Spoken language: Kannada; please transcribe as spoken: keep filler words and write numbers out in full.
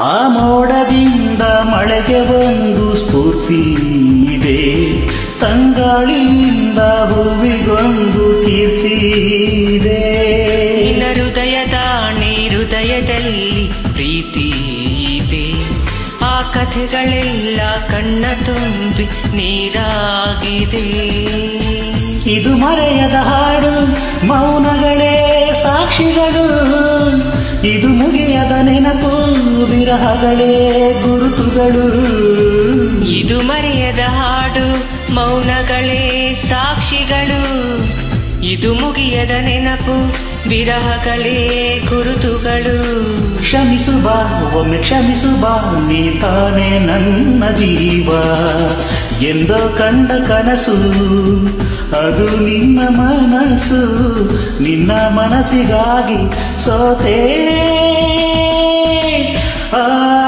ಆ ಮೋಡದಿಂದ ಮಳೆಗೆ ಒಂದು ಸ್ಫೂರ್ತಿ ಇದೆ, ತಂಗಾಳಿಯಿಂದ ಹೂವಿಗೊಂದು ಕೀರ್ತಿ ಇದೆ. ನಿನ್ನ ಹೃದಯದ ಹೃದಯದಲ್ಲಿ ಪ್ರೀತಿ ಇದೆ, ಆ ಕಥೆಗಳೆಲ್ಲ ಕಣ್ಣ ತುಂಬಿ ನೀರಾಗಿದೆ. ಇದು ಮರೆಯದ ಹಾಡು, ಮೌನಗಳೇ ಸಾಕ್ಷಿಗಳು, ಇದು ಮುಗಿಯದ ನೆನಪು, ವಿರಹಗಳೇ ಗುರುತುಗಳು. ಇದು ಮರೆಯದ ಹಾಡು, ಮೌನಗಳೇ ಸಾಕ್ಷಿಗಳು, ಇದು ಮುಗಿಯದ ನೆನಪು, ವಿರಹಗಳೇ ಗುರುತುಗಳು. ಕ್ಷಮಿಸು ಬಾ, ಒಮ್ಮೆ ಕ್ಷಮಿಸು ಬಾ, ನೀ ತಾನೇ ನನ್ನ ಜೀವ ಎಂದೋ ಕಂಡ ಕನಸು, ಅದು ನಿನ್ನ ಮನಸ್ಸು. ನಿನ್ನ ಮನಸ್ಸಿಗಾಗಿ ಸೋತೆ ಆ